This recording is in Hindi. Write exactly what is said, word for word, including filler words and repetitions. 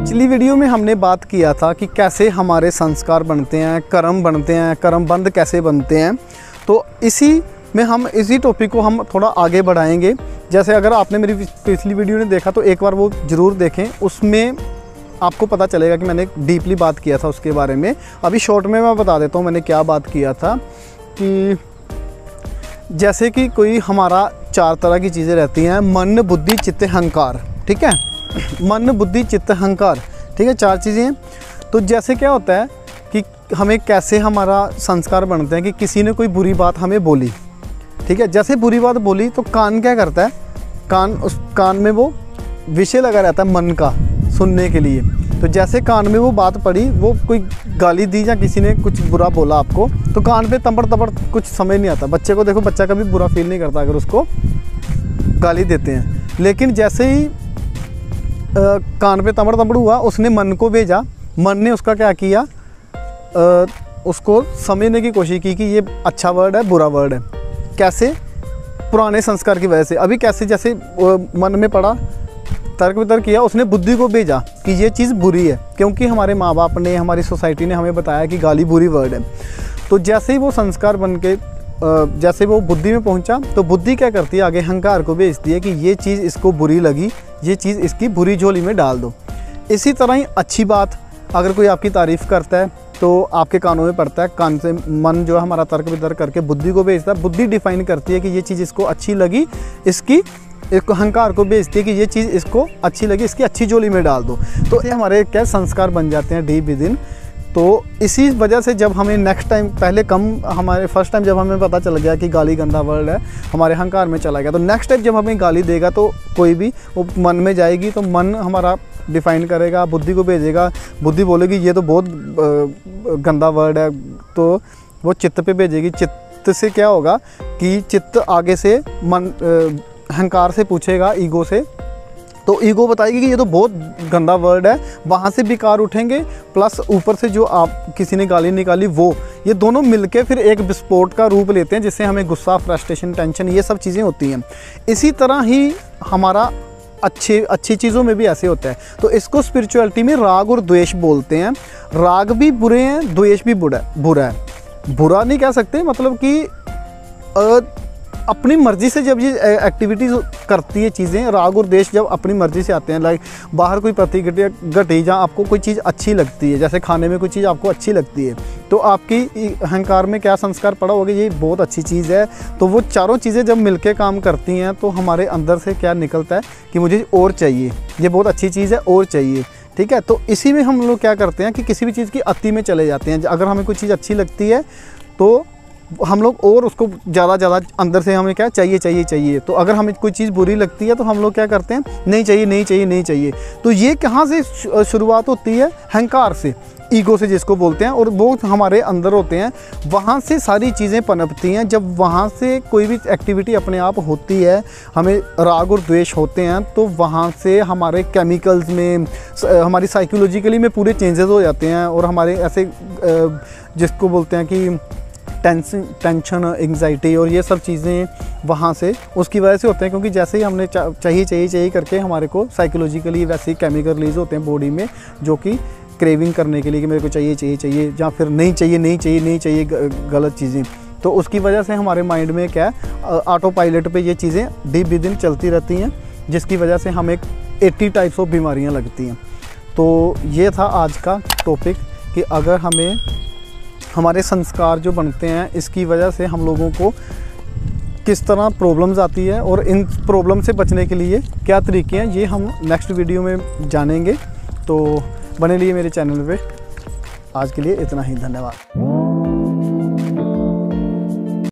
पिछली वीडियो में हमने बात किया था कि कैसे हमारे संस्कार बनते हैं, कर्म बनते हैं, कर्मबंध कैसे बनते हैं। तो इसी में हम इसी टॉपिक को हम थोड़ा आगे बढ़ाएंगे। जैसे अगर आपने मेरी पिछली वीडियो ने देखा तो एक बार वो ज़रूर देखें, उसमें आपको पता चलेगा कि मैंने डीपली बात किया था उसके बारे में। अभी शॉर्ट में मैं बता देता हूँ मैंने क्या बात किया था। कि जैसे कि कोई हमारा चार तरह की चीज़ें रहती हैं, मन, बुद्धि, चित्त, अहंकार। ठीक है, मन, बुद्धि, चित्त, अहंकार, ठीक है, चार चीज़ें हैं। तो जैसे क्या होता है कि हमें कैसे हमारा संस्कार बनते हैं कि किसी ने कोई बुरी बात हमें बोली, ठीक है, जैसे बुरी बात बोली तो कान क्या करता है, कान उस कान में वो विषय लगा रहता है मन का सुनने के लिए। तो जैसे कान में वो बात पड़ी, वो कोई गाली दी या किसी ने कुछ बुरा बोला आपको, तो कान पे तंबड़ तंबड़ कुछ समझ नहीं आता। बच्चे को देखो, बच्चा कभी बुरा फील नहीं करता अगर उसको गाली देते हैं। लेकिन जैसे ही आ, कान पे तंबड़ तंबड़ हुआ, उसने मन को भेजा, मन ने उसका क्या किया, आ, उसको समझने की कोशिश की कि ये अच्छा वर्ड है, बुरा वर्ड है। कैसे? पुराने संस्कार की वजह से। अभी कैसे, जैसे मन में पड़ा, तर्क वितर्क किया, उसने बुद्धि को भेजा कि ये चीज़ बुरी है, क्योंकि हमारे माँ बाप ने, हमारी सोसाइटी ने हमें बताया कि गाली बुरी वर्ड है। तो जैसे ही वो संस्कार बन के जैसे वो बुद्धि में पहुंचा, तो बुद्धि क्या करती है, आगे अहंकार को भेजती है कि ये चीज़ इसको बुरी लगी, ये चीज़ इसकी बुरी झोली में डाल दो। इसी तरह ही अच्छी बात, अगर कोई आपकी तारीफ़ करता है तो आपके कानों में पड़ता है, कान से मन जो है हमारा तर्क वितर्क करके बुद्धि को भेजता है। बुद्धि डिफाइन करती है कि ये चीज़ इसको अच्छी लगी, इसकी एक अहंकार को भेजती है कि ये चीज़ इसको अच्छी लगी, इसकी अच्छी झोली में डाल दो। तो ये हमारे क्या संस्कार बन जाते हैं डे बाय दिन। तो इसी वजह से जब हमें नेक्स्ट टाइम, पहले कम, हमारे फर्स्ट टाइम जब हमें पता चल गया कि गाली गंदा वर्ड है, हमारे अहंकार में चला गया, तो नेक्स्ट टाइम जब हमें गाली देगा तो कोई भी, वो मन में जाएगी, तो मन हमारा डिफ़ाइन करेगा, बुद्धि को भेजेगा, बुद्धि बोलेगी ये तो बहुत गंदा वर्ड है, तो वो चित्त पे भेजेगी। चित्त से क्या होगा कि चित्त आगे से मन अहंकार से पूछेगा, ईगो से, तो ईगो बताएगी कि ये तो बहुत गंदा वर्ड है, वहाँ से विकार उठेंगे, प्लस ऊपर से जो आप किसी ने गाली निकाली वो, ये दोनों मिलके फिर एक विस्फोट का रूप लेते हैं, जिससे हमें गुस्सा, फ्रस्ट्रेशन, टेंशन, ये सब चीज़ें होती हैं। इसी तरह ही हमारा अच्छी अच्छी चीज़ों में भी ऐसे होता है। तो इसको स्पिरिचुअलिटी में राग और द्वेष बोलते हैं। राग भी बुरे हैं, द्वेष भी बुरा बुरा है। बुरा नहीं कह सकते, मतलब कि आ, अपनी मर्ज़ी से जब ये एक्टिविटीज़ करती है चीज़ें, राग और द्वेष जब अपनी मर्ज़ी से आते हैं, लाइक बाहर कोई प्रतिक्रिया घटी, जहाँ आपको कोई चीज़ अच्छी लगती है, जैसे खाने में कोई चीज़ आपको अच्छी लगती है, तो आपकी अहंकार में क्या संस्कार पड़ा होगा, ये बहुत अच्छी चीज़ है। तो वो चारों चीज़ें जब मिलके काम करती हैं, तो हमारे अंदर से क्या निकलता है कि मुझे और चाहिए, ये बहुत अच्छी चीज़ है, और चाहिए। ठीक है, तो इसी में हम लोग क्या करते हैं कि किसी भी चीज़ की अति में चले जाते हैं। अगर हमें कोई चीज़ अच्छी लगती है तो हम लोग और उसको ज़्यादा ज़्यादा अंदर से हमें क्या चाहिए चाहिए चाहिए। तो अगर हमें कोई चीज़ बुरी लगती है तो हम लोग क्या करते हैं, नहीं चाहिए नहीं चाहिए नहीं चाहिए। तो ये कहाँ से शुरुआत होती है? अहंकार से, ईगो से जिसको बोलते हैं, और वो हमारे अंदर होते हैं, वहाँ से सारी चीज़ें पनपती हैं। जब वहाँ से कोई भी एक्टिविटी अपने आप होती है, हमें राग और द्वेष होते हैं, तो वहाँ से हमारे केमिकल्स में, हमारी साइकोलॉजिकली में पूरे चेंजेस हो जाते हैं, और हमारे ऐसे जिसको बोलते हैं कि टेंशन टेंशन एंग्जाइटी और ये सब चीज़ें वहाँ से उसकी वजह से होते हैं। क्योंकि जैसे ही हमने चा, चाहिए चाहिए चाहिए करके हमारे को साइकोलॉजिकली वैसे ही केमिकल रिलीज होते हैं बॉडी में, जो कि क्रेविंग करने के लिए कि मेरे को चाहिए चाहिए चाहिए, या फिर नहीं चाहिए नहीं चाहिए नहीं चाहिए गलत चीज़ें। तो उसकी वजह से हमारे माइंड में क्या है, ऑटो पायलट पे ये चीज़ें डीप विदिन चलती रहती हैं, जिसकी वजह से हमें एट्टी टाइप्स ऑफ बीमारियाँ लगती हैं। तो ये था आज का टॉपिक कि अगर हमें हमारे संस्कार जो बनते हैं, इसकी वजह से हम लोगों को किस तरह प्रॉब्लम्स आती है, और इन प्रॉब्लम से बचने के लिए क्या तरीके हैं, ये हम नेक्स्ट वीडियो में जानेंगे। तो बने रहिए मेरे चैनल पे। आज के लिए इतना ही, धन्यवाद।